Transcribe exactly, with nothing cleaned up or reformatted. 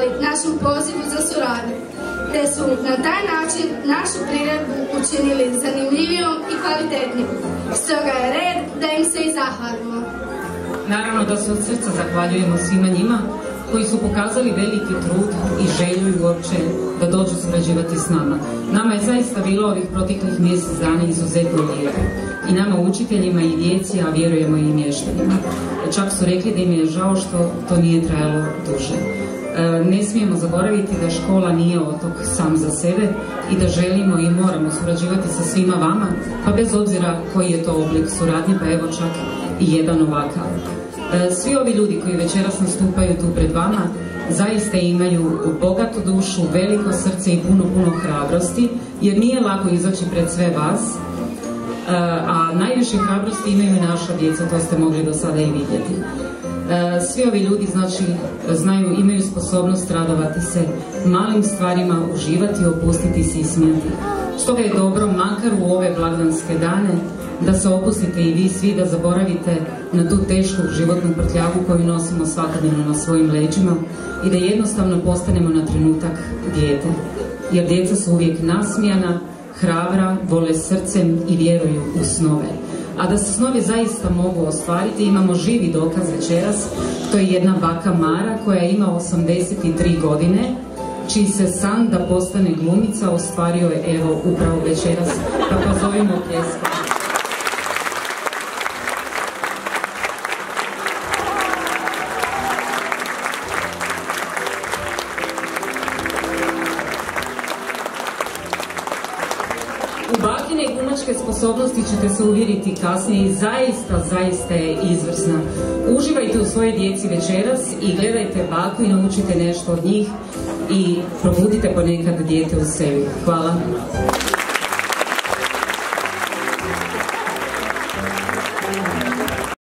našem pozivu za suradnju, te su na taj način našu priredbu učinili zanimljivijom i kvalitetnijom. Stoga je red da im se i zahvalimo. Naravno da se od srca zahvaljujemo svima njima koji su pokazali veliki trud i želju i uopće da dođu surađivati s nama. Nama je zaista bilo ovih proteklih mjesec dana izuzetno lijepo. I nama učiteljima i djeci, a vjerujemo i mještanima. Čak su rekli da im je žao što to nije trajalo duže. E, ne smijemo zaboraviti da škola nije otok sam za sebe i da želimo i moramo surađivati sa svima vama, pa bez obzira koji je to oblik suradnje, pa evo čak i jedan ovakav. Svi ovi ljudi koji večeras nastupaju tu pred vama zaista imaju bogatu dušu, veliko srce i puno, puno hrabrosti, jer nije lako izaći pred sve vas, a najviše hrabrosti imaju i naša djeca, to ste mogli do sada i vidjeti. Svi ovi ljudi znači znaju, imaju sposobnost radovati se malim stvarima, uživati, opustiti se i smijati. Stoga je dobro, makar u ove blagdanske dane, da se opustite i vi svi, da zaboravite na tu tešku životnu prtljagu koju nosimo svakodnevno na svojim leđima i da jednostavno postanemo na trenutak dijete. Jer djeca su uvijek nasmijana, hrabra, vole srcem i vjeruju u snove. A da se snovi zaista mogu ostvariti, imamo živi dokaz večeras. To je jedna baka Mara koja ima osamdeset tri godine, čiji se san da postane glumica ostvario je evo upravo večeras, pa pozovimo pljeskom. U bakine i glumačke sposobnosti ćete se uvjeriti kasnije i zaista, zaista je izvrsna. Uživajte u svojoj djeci večeras i gledajte baku i naučite nešto od njih i probudite ponekad dijete u sebi. Hvala.